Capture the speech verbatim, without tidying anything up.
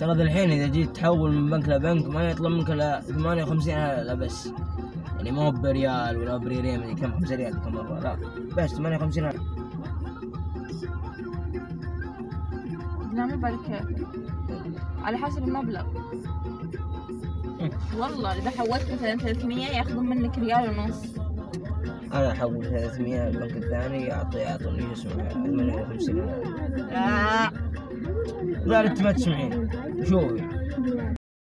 ترى ذا الحين إذا جيت تحول من بنك لبنك ما يطلب منك إلا ثمانية وخمسين لا بس، يعني ما هو بريال ولا بريالين مدري كم، خمسة ريال كم مرة، لا بس ثمانية وخمسين. لا مو بالك، على حسب المبلغ. والله إذا حولت مثلا ثلاثمية ياخذون منك ريال ونص. أنا أحول ثلاثمية البنك الثاني يعطي يعطوني اسمه ثمانية وخمسين. لا لا أنت ما تسمعين، شوفي